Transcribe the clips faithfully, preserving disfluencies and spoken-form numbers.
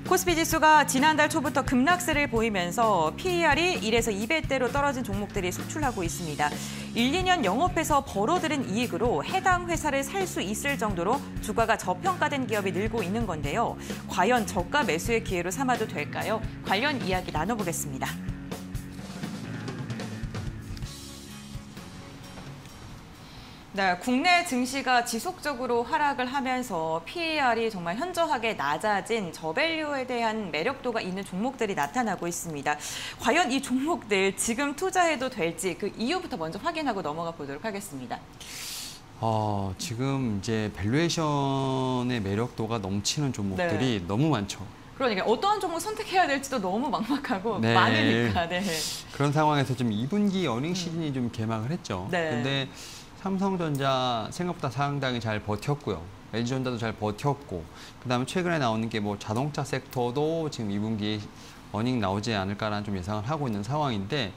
코스피 지수가 지난달 초부터 급락세를 보이면서 피이알이 일에서 이 배대로 떨어진 종목들이 속출하고 있습니다. 일, 이 년 영업해서 벌어들인 이익으로 해당 회사를 살 수 있을 정도로 주가가 저평가된 기업이 늘고 있는 건데요. 과연 저가 매수의 기회로 삼아도 될까요? 관련 이야기 나눠보겠습니다. 네, 국내 증시가 지속적으로 하락을 하면서 피이알이 정말 현저하게 낮아진 저밸류에 대한 매력도가 있는 종목들이 나타나고 있습니다. 과연 이 종목들 지금 투자해도 될지 그 이유부터 먼저 확인하고 넘어가 보도록 하겠습니다. 어, 지금 이제 밸류에이션의 매력도가 넘치는 종목들이 네. 너무 많죠. 그러니까 어떠한 종목 선택해야 될지도 너무 막막하고 네. 많으니까. 네. 그런 상황에서 좀 이 분기 어닝 시즌이 음. 좀 개막을 했죠. 네. 근데 삼성전자 생각보다 상당히 잘 버텼고요. 엘지전자도 잘 버텼고, 그다음에 최근에 나오는 게 뭐 자동차 섹터도 지금 이 분기 어닝 나오지 않을까라는 좀 예상을 하고 있는 상황인데,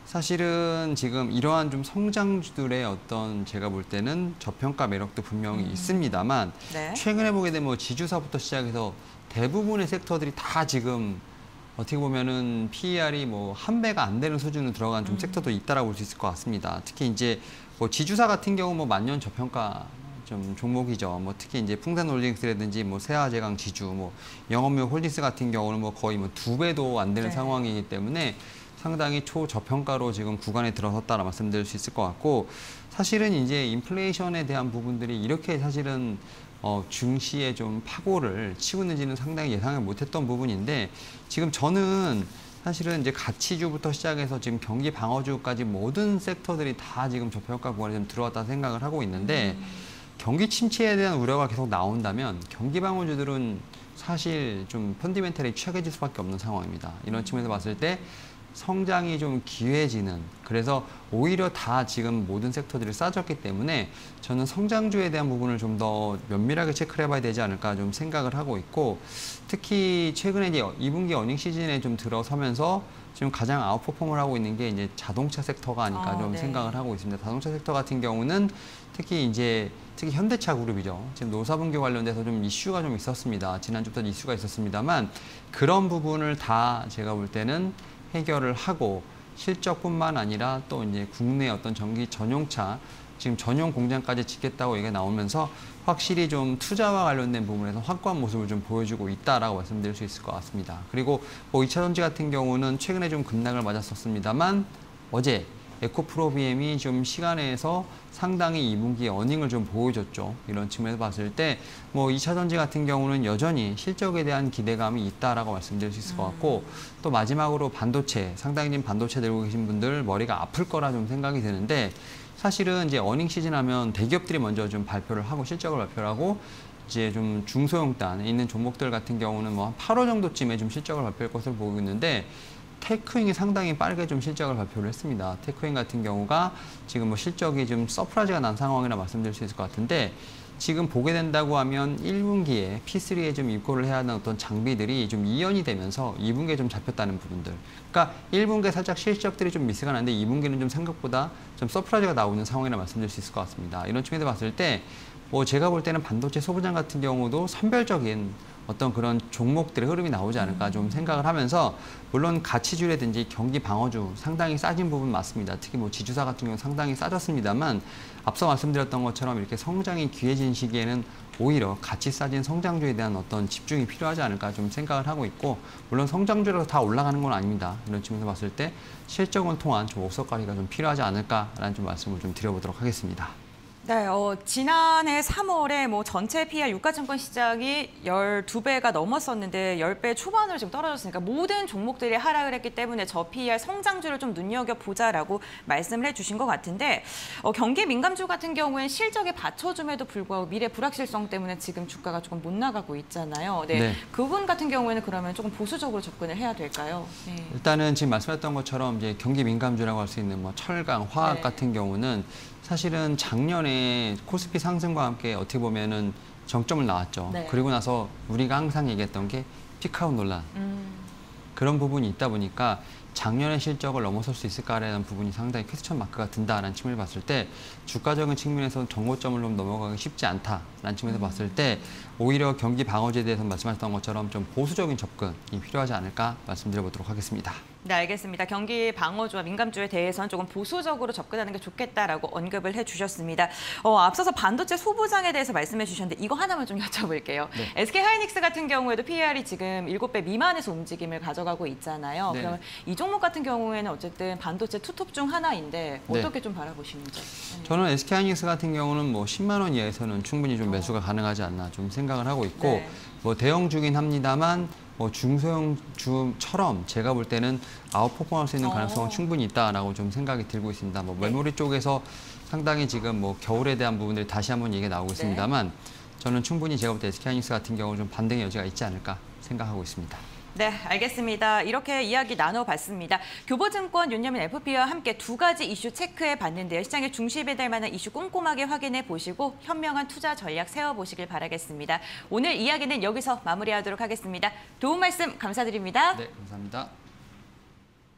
사실은 지금 이러한 좀 성장주들의 어떤 제가 볼 때는 저평가 매력도 분명히 음. 있습니다만 네. 최근에 보게 되면 뭐 지주사부터 시작해서 대부분의 섹터들이 다 지금 어떻게 보면은 피이알이 뭐 한 배가 안 되는 수준으로 들어간 좀 음. 섹터도 있다라고 볼 수 있을 것 같습니다. 특히 이제 뭐 지주사 같은 경우 뭐 만년 저평가 좀 종목이죠. 뭐 특히 이제 풍산홀딩스라든지 뭐 세아제강 지주, 뭐 영업용 홀딩스 같은 경우는 뭐 거의 뭐 두 배도 안 되는 네. 상황이기 때문에 상당히 초저평가로 지금 구간에 들어섰다라 말씀드릴 수 있을 것 같고, 사실은 이제 인플레이션에 대한 부분들이 이렇게 사실은 어, 증시에 좀 파고를 치고 있는지는 상당히 예상을 못했던 부분인데, 지금 저는 사실은 이제 가치주부터 시작해서 지금 경기 방어주까지 모든 섹터들이 다 지금 저평가 구간에 좀 들어왔다 생각을 하고 있는데, 음. 경기 침체에 대한 우려가 계속 나온다면 경기 방어주들은 사실 좀 펀디멘탈이 취약해질 수밖에 없는 상황입니다. 이런 측면에서 봤을 때 성장이 좀 기회지는, 그래서 오히려 다 지금 모든 섹터들이 싸졌기 때문에 저는 성장주에 대한 부분을 좀 더 면밀하게 체크를 해봐야 되지 않을까 좀 생각을 하고 있고, 특히 최근에 이제 이 분기 어닝 시즌에 좀 들어서면서 지금 가장 아웃퍼폼을 하고 있는 게 이제 자동차 섹터가 아닐까 아, 좀 네. 생각을 하고 있습니다. 자동차 섹터 같은 경우는 특히 이제 특히 현대차 그룹이죠. 지금 노사분규 관련돼서 좀 이슈가 좀 있었습니다. 지난주부터 이슈가 있었습니다만 그런 부분을 다 제가 볼 때는 해결을 하고, 실적뿐만 아니라 또 이제 국내 어떤 전기 전용차 지금 전용 공장까지 짓겠다고 얘기가 나오면서 확실히 좀 투자와 관련된 부분에서 확고한 모습을 좀 보여주고 있다라고 말씀드릴 수 있을 것 같습니다. 그리고 뭐 이차전지 같은 경우는 최근에 좀 급락을 맞았었습니다만 어제 에코프로비엠이 좀 시간에서 상당히 이 분기 어닝을 좀 보여줬죠. 이런 측면에서 봤을 때 뭐 이차전지 같은 경우는 여전히 실적에 대한 기대감이 있다라고 말씀드릴 수 있을 것 같고, 또 마지막으로 반도체, 상당히 지금 반도체 들고 계신 분들 머리가 아플 거라 좀 생각이 드는데, 사실은 이제 어닝 시즌 하면 대기업들이 먼저 좀 발표를 하고 실적을 발표를 하고, 이제 좀 중소형단에 있는 종목들 같은 경우는 뭐 한 팔월 정도쯤에 좀 실적을 발표할 것으로 보고 있는데, 테크윙이 상당히 빠르게 좀 실적을 발표를 했습니다. 테크윙 같은 경우가 지금 뭐 실적이 좀 서프라이즈가 난 상황이라 말씀드릴 수 있을 것 같은데, 지금 보게 된다고 하면 일 분기에 피 쓰리에 좀 입고를 해야 하는 어떤 장비들이 좀 이연이 되면서 이 분기에 좀 잡혔다는 부분들. 그러니까 일 분기에 살짝 실적들이 좀 미스가 나는데 이 분기는 좀 생각보다 좀 서프라이즈가 나오는 상황이라 말씀드릴 수 있을 것 같습니다. 이런 측면에서 봤을 때 뭐 제가 볼 때는 반도체 소부장 같은 경우도 선별적인 어떤 그런 종목들의 흐름이 나오지 않을까 좀 생각을 하면서, 물론 가치주라든지 경기 방어주 상당히 싸진 부분 맞습니다. 특히 뭐 지주사 같은 경우 상당히 싸졌습니다만 앞서 말씀드렸던 것처럼 이렇게 성장이 귀해진 시기에는 오히려 같이 싸진 성장주에 대한 어떤 집중이 필요하지 않을까 좀 생각을 하고 있고, 물론 성장주라서 다 올라가는 건 아닙니다. 이런 측면에서 봤을 때 실적을 통한 좀 옥석가리가 좀 필요하지 않을까라는 좀 말씀을 좀 드려보도록 하겠습니다. 네, 어, 지난해 삼월에 뭐 전체 피이알 유가증권 시장이 열두 배가 넘었었는데 십 배 초반으로 지금 떨어졌으니까 모든 종목들이 하락을 했기 때문에 저 피이알 성장주를 좀 눈여겨보자라고 말씀을 해주신 것 같은데, 어, 경기 민감주 같은 경우엔 실적에 받쳐줌에도 불구하고 미래 불확실성 때문에 지금 주가가 조금 못 나가고 있잖아요. 네, 네. 그분 같은 경우에는 그러면 조금 보수적으로 접근을 해야 될까요? 네. 일단은 지금 말씀하셨던 것처럼 이제 경기 민감주라고 할 수 있는 뭐 철강, 화학 네. 같은 경우는 사실은 작년에 코스피 상승과 함께 어떻게 보면은 정점을 나왔죠. 네. 그리고 나서 우리가 항상 얘기했던 게 피크아웃 논란. 음. 그런 부분이 있다 보니까 작년의 실적을 넘어설 수 있을까라는 부분이 상당히 퀘스천 마크가 든다라는 측면을 봤을 때 주가적인 측면에서 정고점을 좀 넘어가기 쉽지 않다라는 측면에서 음. 봤을 때 오히려 경기 방어제에 대해서 말씀하셨던 것처럼 좀 보수적인 접근이 필요하지 않을까 말씀드려보도록 하겠습니다. 네, 알겠습니다. 경기 방어주와 민감주에 대해서는 조금 보수적으로 접근하는 게 좋겠다라고 언급을 해주셨습니다. 어, 앞서서 반도체 소부장에 대해서 말씀해 주셨는데 이거 하나만 좀 여쭤볼게요. 네. 에스케이하이닉스 같은 경우에도 피이알이 지금 일곱 배 미만에서 움직임을 가져가고 있잖아요. 네. 그러면 이 종목 같은 경우에는 어쨌든 반도체 투톱 중 하나인데 어떻게 네. 좀 바라보시는지. 네. 저는 에스케이하이닉스 같은 경우는 뭐 십만 원 이하에서는 충분히 좀 매수가 가능하지 않나 좀 생각을 하고 있고 네. 뭐 대형주긴 합니다만 뭐 중소형주처럼 제가 볼 때는 아웃퍼폼할 수 있는 가능성은 어. 충분히 있다라고 좀 생각이 들고 있습니다. 뭐 네. 메모리 쪽에서 상당히 지금 뭐 겨울에 대한 부분들이 다시 한번 얘기가 나오고 있습니다만 저는 충분히 제가 볼 때 에스케이하이닉스 같은 경우는 좀 반등의 여지가 있지 않을까 생각하고 있습니다. 네, 알겠습니다. 이렇게 이야기 나눠봤습니다. 교보증권 윤여민 에프피와 함께 두 가지 이슈 체크해 봤는데요. 시장의 중심이 될 만한 이슈 꼼꼼하게 확인해 보시고 현명한 투자 전략 세워보시길 바라겠습니다. 오늘 이야기는 여기서 마무리하도록 하겠습니다. 도움 말씀 감사드립니다. 네, 감사합니다.